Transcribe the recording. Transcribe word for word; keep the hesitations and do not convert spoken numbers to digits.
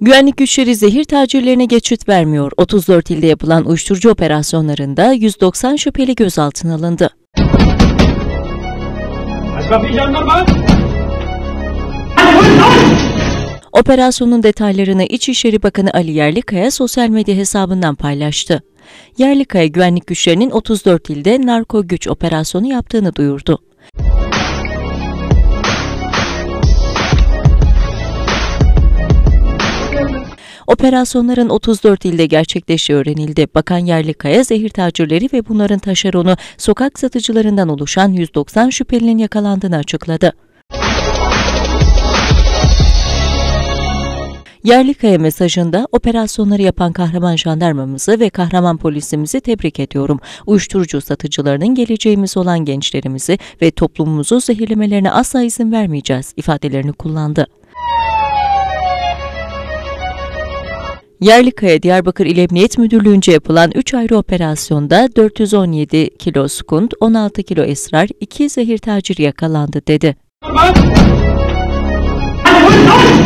Güvenlik güçleri zehir tacirlerine geçit vermiyor. otuz dört ilde yapılan uyuşturucu operasyonlarında yüz doksan şüpheli gözaltına alındı. Operasyonun detaylarını İçişleri Bakanı Ali Yerlikaya sosyal medya hesabından paylaştı. Yerlikaya, güvenlik güçlerinin otuz dört ilde narko güç operasyonu yaptığını duyurdu. Operasyonların otuz dört ilde gerçekleştiği öğrenildi. Bakan Yerlikaya, zehir tacirleri ve bunların taşeronu sokak satıcılarından oluşan yüz doksan şüphelinin yakalandığını açıkladı. Yerlikaya mesajında, operasyonları yapan kahraman jandarmamızı ve kahraman polisimizi tebrik ediyorum. Uyuşturucu satıcılarının geleceğimiz olan gençlerimizi ve toplumumuzu zehirlemelerine asla izin vermeyeceğiz ifadelerini kullandı. Yerlikaya, Diyarbakır İl Emniyet Müdürlüğü'nce yapılan üç ayrı operasyonda dört yüz on yedi kilo skund, on altı kilo esrar, iki zehir tacir yakalandı dedi.